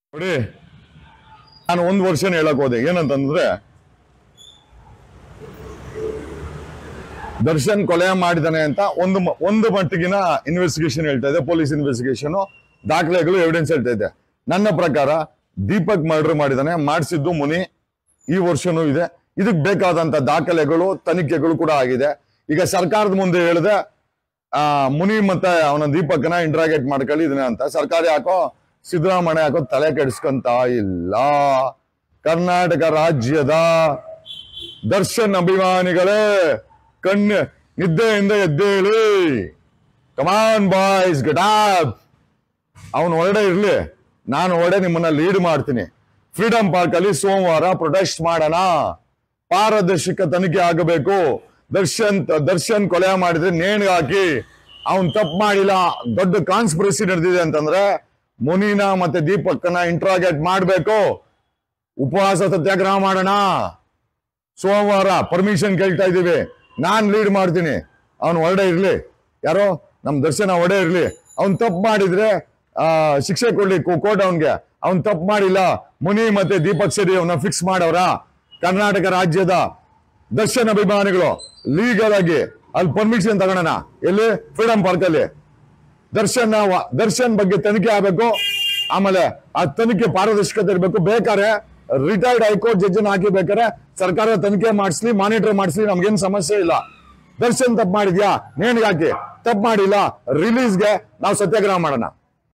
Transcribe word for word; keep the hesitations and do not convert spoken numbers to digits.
ನೋಡಿ, ನಾನು ಒಂದು ವರ್ಷನೇ ಹೇಳಕ್ ಹೋದೆ. ಏನಂತಂದ್ರೆ, ದರ್ಶನ್ ಕೊಲೆ ಮಾಡಿದಾನೆ ಅಂತ ಒಂದು ಒಂದು ಮಟ್ಟಿಗಿನ ಇನ್ವೆಸ್ಟಿಗೇಷನ್ ಹೇಳ್ತಾ ಇದೆ, ಪೊಲೀಸ್ ಇನ್ವೆಸ್ಟಿಗೇಷನ್, ದಾಖಲೆಗಳು, ಎವಿಡೆನ್ಸ್ ಹೇಳ್ತಾ ಇದೆ. ನನ್ನ ಪ್ರಕಾರ ದೀಪಕ್ ಮರ್ಡರ್ ಮಾಡಿದಾನೆ, ಮಾಡಿಸಿದ್ದು ಮುನಿ. ಈ ವರ್ಷನೂ ಇದೆ. ಇದಕ್ಕೆ ಬೇಕಾದಂತ ದಾಖಲೆಗಳು, ತನಿಖೆಗಳು ಕೂಡ ಆಗಿದೆ. ಈಗ ಸರ್ಕಾರದ ಮುಂದೆ ಹೇಳಿದೆ ಆ ಮುನಿ ಮತ್ತೆ ಅವನ ದೀಪಕ್ನ ಇಂಟ್ರಾಗೇಟ್ ಮಾಡ್ಕೊಳ್ಳಿ ಇದನ್ನ ಅಂತ. ಸರ್ಕಾರ ಯಾಕೋ ಸಿದ್ದರಾಮಯ್ಯ ಯಾಕೋ ತಲೆ ಕೆಡಿಸ್ಕೊಂತ ಇಲ್ಲ. ಕರ್ನಾಟಕ ರಾಜ್ಯದ ದರ್ಶನ್ ಅಭಿಮಾನಿಗಳೇ, ಕಣ್ಣು ನಿದ್ದೆಯಿಂದ ಎದ್ದೇಳಿ. Come on boys, get up. ಅವನು ಹೊರಡೆ ಇರ್ಲಿ, ನಾನು ಹೊರಡೆ ನಿಮ್ಮನ್ನ ಲೀಡ್ ಮಾಡ್ತೀನಿ. ಫ್ರೀಡಂ ಪಾರ್ಕ್ ಅಲ್ಲಿ ಸೋಮವಾರ ಪ್ರೊಟೆಸ್ಟ್ ಮಾಡೋಣ. ಪಾರದರ್ಶಕ ತನಿಖೆ ಆಗಬೇಕು. ದರ್ಶನ್ ದರ್ಶನ್ ಕೊಲೆ ಮಾಡಿದ್ರೆ ನೇಣಿಗೆ ಹಾಕಿ, ಅವನ್ ತಪ್ಪು ಮಾಡಿಲ್ಲ, ದೊಡ್ಡ ಕಾನ್ಸ್ಪಿರಸಿ ನಡೆದಿದೆ ಅಂತಂದ್ರೆ ಮುನಿನ ಮತ್ತೆ ದೀಪಕ್ಕನ ಇಂಟ್ರಾಗೇಟ್ ಮಾಡ್ಬೇಕು. ಉಪವಾಸ ಸತ್ಯಾಗ್ರಹ ಮಾಡೋಣ. ಸೋಮವಾರ ಪರ್ಮಿಷನ್ ಕೇಳ್ತಾ ಇದ್ದೀವಿ. ನಾನ್ ಲೀಡ್ ಮಾಡ್ತೀನಿ. ಅವನು ಹೊರಡೆ ಇರ್ಲಿ, ಯಾರೋ ನಮ್ ದರ್ಶನ ಹೊರಡೆ ಇರ್ಲಿ. ಅವನ್ ತಪ್ಪು ಮಾಡಿದ್ರೆ ಆ ಶಿಕ್ಷೆ ಕೊಡ್ಲಿ ಕೋರ್ಟ್ ಅವನ್ಗೆ. ಅವನ್ ತಪ್ಪು ಮಾಡಿಲ್ಲ. ಮುನಿ ಮತ್ತೆ ದೀಪಕ್ ಸೇರಿ ಅವನ್ನ ಫಿಕ್ಸ್ ಮಾಡವ್ರ. ಕರ್ನಾಟಕ ರಾಜ್ಯದ ದರ್ಶನ್ ಅಭಿಮಾನಿಗಳು ಲೀಗಲ್ ಆಗಿ ಅಲ್ಲಿ ಪರ್ಮಿಷನ್ ತಗೊಳ್ಳೋಣ. ಎಲ್ಲಿ? ಫ್ರೀಡಂ ಪಾರ್ಕ್ ಅಲ್ಲಿ. ದರ್ಶನ್ ದರ್ಶನ್ ಬಗ್ಗೆ ತನಿಖೆ ಆಗ್ಬೇಕು. ಆಮೇಲೆ ಆ ತನಿಖೆ ಪಾರದರ್ಶಕತೆ ಇರ್ಬೇಕು. ಬೇಕಾದ್ರೆ ರಿಟೈರ್ಡ್ ಹೈಕೋರ್ಟ್ ಜಡ್ಜ್ ಹಾಕಿ ಬೇಕಾದ್ರೆ ಸರ್ಕಾರ ತನಿಖೆ ಮಾಡಿಸ್ಲಿ, ಮಾನಿಟರ್ ಮಾಡಿಸ್ಲಿ, ನಮ್ಗೇನ್ ಸಮಸ್ಯೆ ಇಲ್ಲ. ದರ್ಶನ್ ತಪ್ಪು ಮಾಡಿದ್ಯಾ, ನೇಣಿಗೆ ಹಾಕಿ. ತಪ್ಪು ಮಾಡಿಲ್ಲ, ರಿಲೀಸ್ಗೆ ನಾವು ಸತ್ಯಾಗ್ರಹ ಮಾಡೋಣ.